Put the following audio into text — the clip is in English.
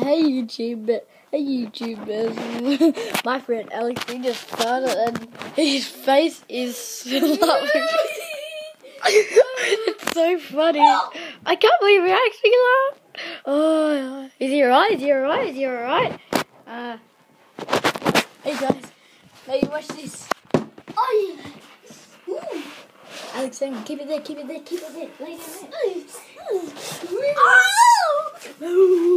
Hey YouTube, my friend Alex, he just started and his face is laughing. It's so funny. I can't believe he actually laughed. Oh, is he alright? Hey guys, now you watch this. Oh yeah. Ooh. Alex, keep it there. Lay down there. Oh.